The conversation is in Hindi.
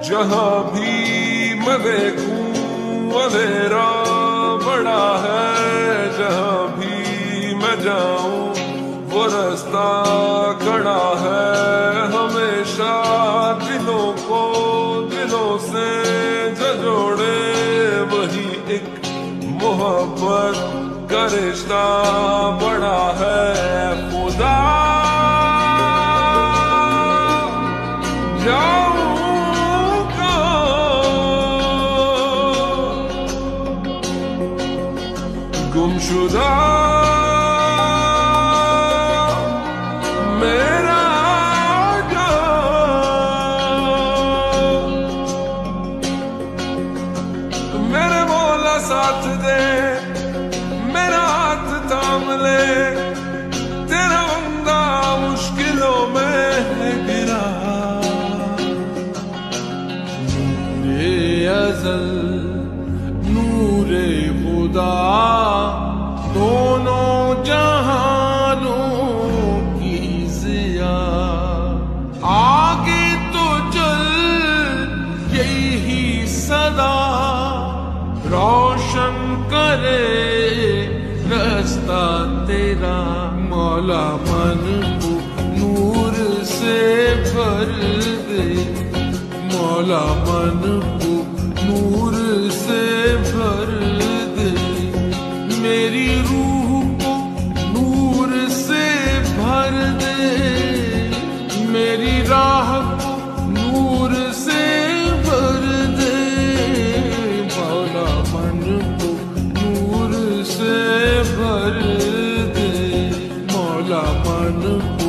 जहाँ भी मैं देखूं अंधेरा बड़ा है, जहाँ भी मैं जाऊं वो रास्ता खड़ा है। हमेशा दिलों को दिलों से जो जोड़े वही एक मोहब्बत का रिश्ता बड़ा है। खुदा गुमशुदा मेरा मेरे मौला साथ दे, मेरा हाथ थाम ले, तेरा बंदा मुश्किलों में है गिरा। नूरे अज़ल नूरे खुदा दोनों जहानों की ज़िया, आगे तो चल यही सदा रोशन करे रास्ता तेरा। मौला मन को नूर से भर दे, मौला मन को नूर से भर दे, मेरी रूह को नूर से भर दे, मेरी राह को नूर से भर दे। मौला मन को नूर से भर दे, मौला मन को